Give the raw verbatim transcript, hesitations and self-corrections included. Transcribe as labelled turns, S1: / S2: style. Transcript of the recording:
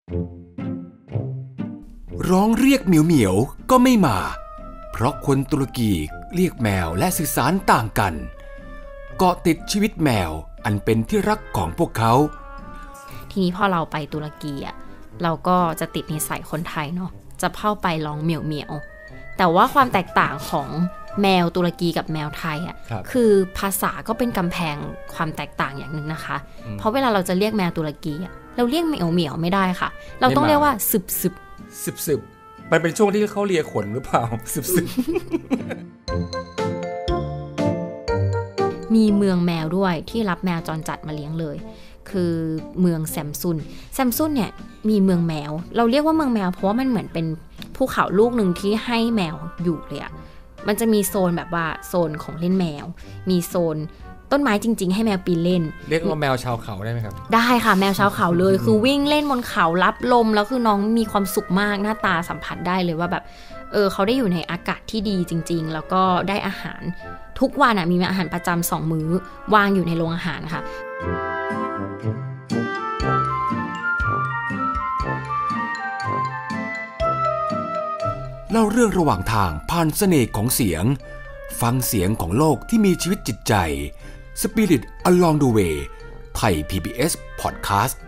S1: ร้องเรียกเหมียวเหมียวก็ไม่มาเพราะคนตุรกีเรียกแมวและสื่อสารต่างกันเกาะติดชีวิตแมวอันเป็นที่รักของพวกเขา
S2: ทีนี้พอเราไปตุรกีอ่ะเราก็จะติดนิสัยคนไทยเนาะจะเข้าไปร้องเหมียวเหมียวแต่ว่าความแตกต่างของแมวตุรกีกับแมวไทยอ่ะ ค, คือภาษาก็เป็นกำแพงความแตกต่างอย่างนึงนะคะเพราะเวลาเราจะเรียกแมวตุรกีอ่ะเราเรียกเหมียวเหมียวไม่ได้ค่ะเราต้องเรียกว่าซึบซึบ
S3: ซึบซึบมันเป็นช่วงที่เขาเลียขนหรือเปล่าซึบซึบ
S2: มีเมืองแมวด้วยที่รับแมวจรจัดมาเลี้ยงเลยคือเมืองแซมซุนแซมซุนเนี่ยมีเมืองแมวเราเรียกว่าเมืองแมวเพราะว่ามันเหมือนเป็นภูเขาลูกหนึ่งที่ให้แมวอยู่เลยอะมันจะมีโซนแบบว่าโซนของเล่นแมวมีโซนต้นไม้จริงๆให้แมวปีนเล่น
S3: เรียกว่าแมวชาวเขาได้ไหมครับ
S2: ได้ค่ะแมวชาวเขาเลยคือวิ่งเล่นบนเขารับลมแล้วคือน้องมีความสุขมากหน้าตาสัมผัสได้เลยว่าแบบเออเขาได้อยู่ในอากาศที่ดีจริงๆแล้วก็ได้อาหารทุกวันอ่ะมีอาหารประจำสองมื้อวางอยู่ในโรงอาหารค่ะ
S1: เล่าเรื่องระหว่างทางผ่านเสน่ห์ของเสียงฟังเสียงของโลกที่มีชีวิตจิตใจ Spirit Along the Way ไทย พี บี เอส Podcast